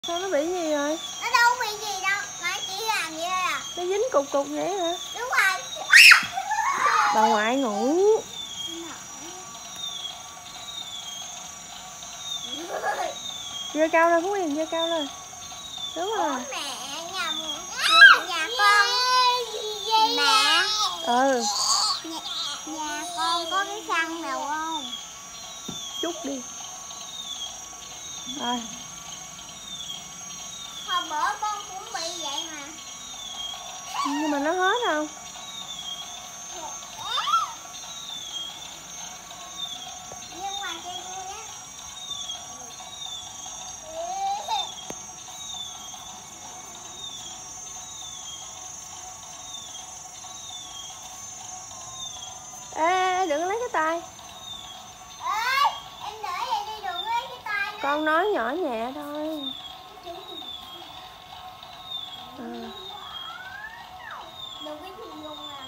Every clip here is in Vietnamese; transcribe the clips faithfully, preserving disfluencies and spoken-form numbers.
Sao nó bị gì rồi? Nó đâu bị gì đâu, mà chỉ làm vậy thôi à. Nó dính cục cục vậy hả? Đúng rồi. Bà ngoại ngủ. Giơ cao lên Phú Hiền, giơ cao lên. Đúng rồi. Ủa mẹ, nhà, nhà con. Mẹ. Ừ. Nhà, nhà con có cái khăn nào không? Chút đi. Rồi. Hồi bữa con cũng bị vậy mà. Nhưng mà nó hết không? Nhưng mà chơi vui á. Ê, đừng lấy cái tay. Ê, em để vậy đi, đừng lấy cái tay đó. Con nói nhỏ nhẹ thôi. Ừ. Đừng cái thùng dung à.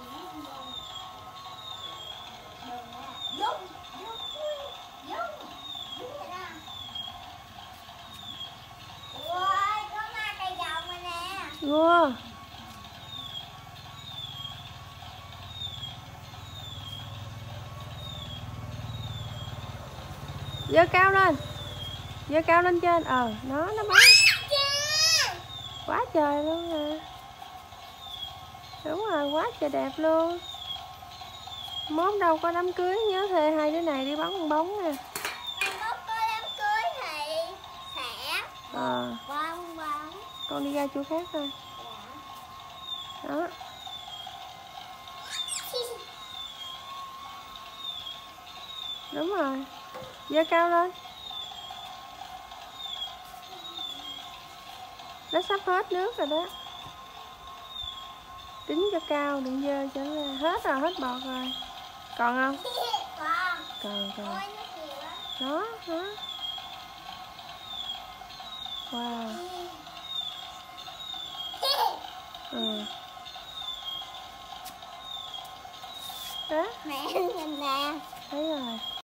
Dung, dung, dung, dung vậy đó. Ôi, có ma cây vòng rồi nè. Ngua. Giơ cao lên. Giơ cao lên trên. Ờ, nó nó bắn. Quá trời luôn nè. Đúng rồi, quá trời đẹp luôn. Mốt đâu có đám cưới nhớ thuê hai đứa này đi bắn con bóng nè. Mai mốt có đám cưới thì sẽ Ờ. bóng bóng. Con đi ra chỗ khác thôi. Đó. Đúng rồi. Giơ cao lên. Nó sắp hết nước rồi đó. Tính cho cao, đừng dơ cho nó hết rồi, hết bọt rồi. Còn không? Còn. Còn, còn. Ôi, nó nhiều quá. Đó, đó. Wow. Ừ. Đó. Mẹ nhìn nè. Thấy rồi.